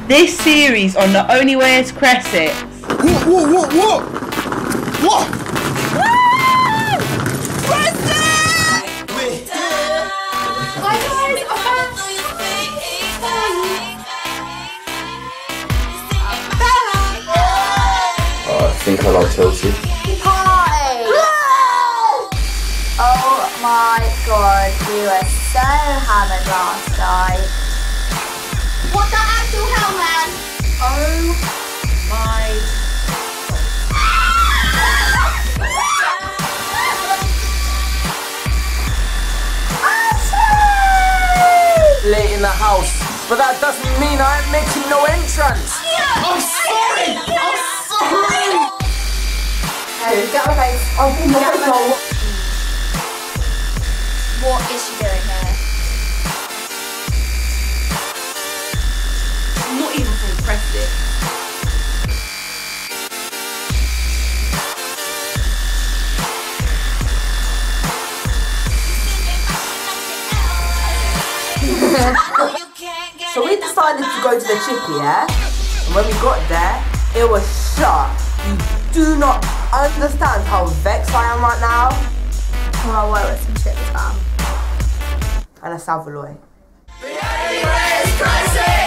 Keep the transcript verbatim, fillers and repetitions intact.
This series on the Only Way Is Cressex. What, what, what, what? What? I think I like Chelsea. Party! Oh my god, we were so hammered last night. What the actual hell, man? Oh my Late in the house, but that doesn't mean I ain't making no entrance. I'm sorry! I'm sorry! Hey, get my face. I'll be my face. What is she doing here? I'm not even from Cressex. So we decided to go to the chippy, yeah? And when we got there, it was shut. You do not understand how vexed I am right now. Well, what was some chips, fam? And a Savaloy. The Only Way Is Cressex!